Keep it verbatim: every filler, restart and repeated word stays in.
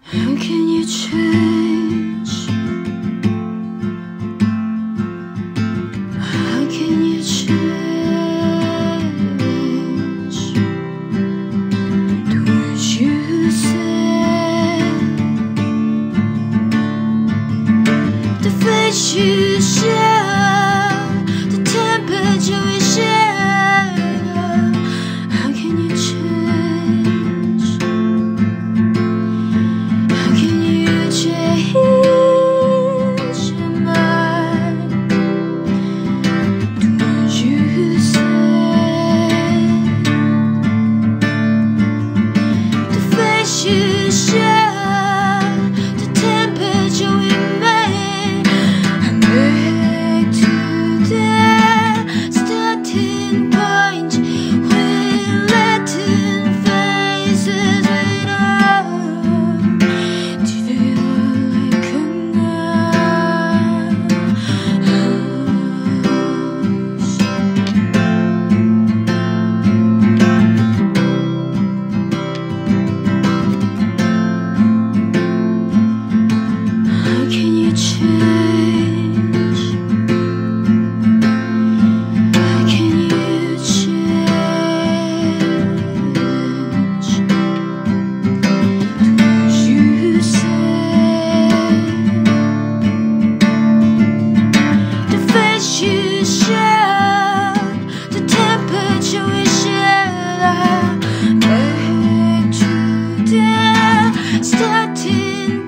How can you change? How can you change the words you say, the face you share, the temperature we share? How can you change? You share the temperature we made. I'm back to the starting point. We're letting faces wait up to feel like a you share the temperature we share. Back to the starting